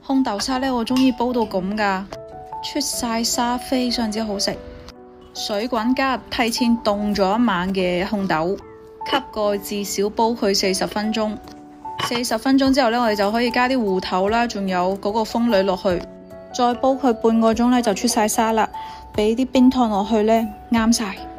烘豆沙呢，我中意煲到咁噶，出晒沙，非常之好食。水滾加入提前凍咗一晚嘅烘豆，吸蓋至少煲佢40分鐘。40分鐘之後呢，我哋就可以加啲芋頭啦，仲有嗰個蜂女落去，再煲佢半個鐘呢，就出晒沙啦。俾啲冰糖落去呢，啱晒。